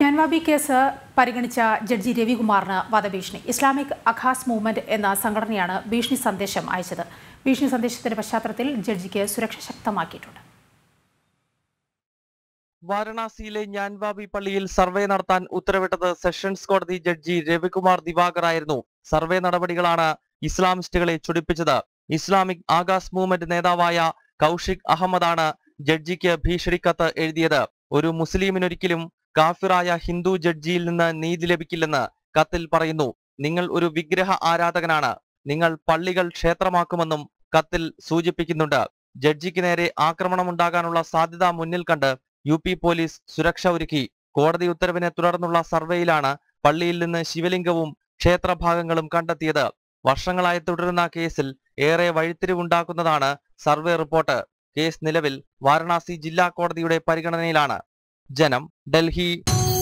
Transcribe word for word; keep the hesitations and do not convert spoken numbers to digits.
ജ്ഞാൻവാബി case പരിഗണിച്ച judge രവികുമാറിന് വധഭീഷണി. Islamic അഖാസ് movement എന്ന സംഘടനയാണ് ഭീഷണി സന്ദേശം അയച്ചത്. ഭീഷണി സന്ദേശത്തിന്റെ പശ്ചാത്തലത്തിൽ ജഡ്ജിക്ക് സുരക്ഷ ശക്തമാക്കിയിട്ടുണ്ട്. വാരണാസിയിലെ ജ്ഞാൻവാബി പള്ളിയിൽ സർവേ നടത്താൻ ഉത്തരവിട്ടത് സെഷൻസ് കോടതി ജഡ്ജി രവികുമാർ ദിവാകർ ആയിരുന്നു. സർവേ നടപടികളാണ് ഇസ്ലാമിസ്റ്റുകളെ ചൊടിപ്പിച്ചത്. ഇസ്ലാമിക് ആകാസ് മൂവ്മെന്റ് നേതാവായ കൗഷിക് അഹമ്മദാണ് ജഡ്ജിക്ക് ഭീഷണിക്കത്ത് എഴുതിയത്. ഒരു മുസ്ലിമിനൊരിക്കലും കാഫിറായ ഹിന്ദു ജഡ്ജിയിൽ നിന്ന് നീതി ലഭിക്കില്ലെന്ന് കത്തിൽ പറയുന്നു. നിങ്ങൾ ഒരു വിഗ്രഹ ആരാധകനാണ്, നിങ്ങൾ പള്ളികൾ ക്ഷേത്രമാക്കുമെന്നും കത്തിൽ സൂചിപ്പിക്കുന്നുണ്ട്. ജഡ്ജിക്ക് നേരെ ആക്രമണമുണ്ടാകാനുള്ള സാധ്യത മുന്നിൽ കണ്ട് യു പി പോലീസ് സുരക്ഷ ഒരുക്കി. കോടതി ഉത്തരവിനെ തുടർന്നുള്ള സർവേയിലാണ് പള്ളിയിൽ നിന്ന് ശിവലിംഗവും ക്ഷേത്രഭാഗങ്ങളും കണ്ടെത്തിയത്. വർഷങ്ങളായി തുടരുന്ന കേസിൽ ഏറെ വഴിത്തിരിവുണ്ടാക്കുന്നതാണ് സർവേ റിപ്പോർട്ട്. കേസ് നിലവിൽ വാരണാസി ജില്ലാ കോടതിയുടെ പരിഗണനയിലാണ്. ജനം, ഡൽഹി.